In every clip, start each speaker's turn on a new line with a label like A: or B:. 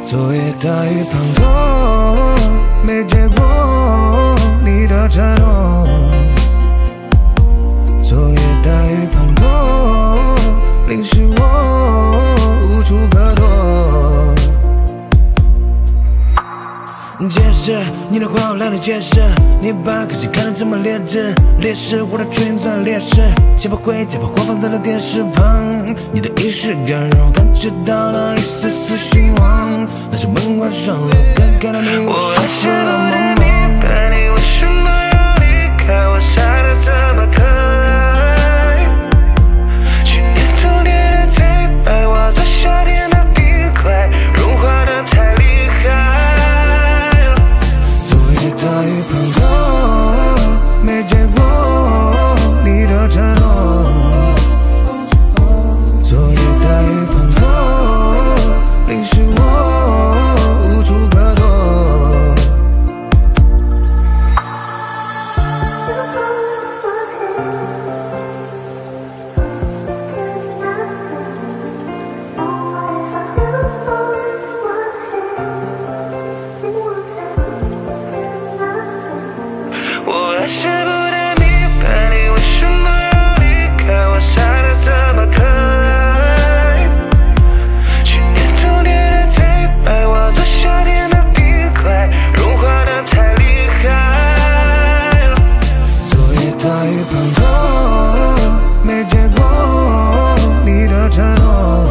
A: 昨夜大雨滂沱，没结果你的承诺。昨夜大雨滂沱，淋湿我无处可躲。解释你的话我懒得解释，你把可惜看得这么劣质，劣势我的群算劣势，写不回家把话放在了电视旁，你的仪式感让我感觉到了一丝丝兴旺，那是门外双路看看到你我是那么忙，但你为什么要离开我傻得这么可爱，去年冬天的太白，化作夏天的冰块，融化得太厉害了。昨夜大雨滂沱，没结果你的承诺。昨夜大雨滂沱，淋湿我无处可躲。我还是不太明白你为什么要离开我傻得这么可爱，去年冬天的太白，化作夏天的冰块，融化得太厉害了。昨夜大雨滂沱，没结果你的承诺。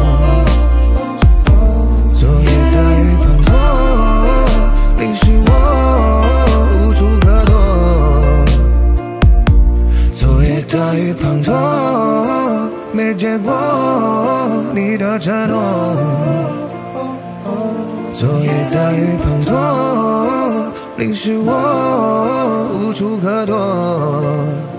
A: 昨夜大雨滂沱，淋湿我无处可躲。昨夜大雨滂沱，没结果你的承诺。昨夜大雨滂沱，淋湿我无处可躲。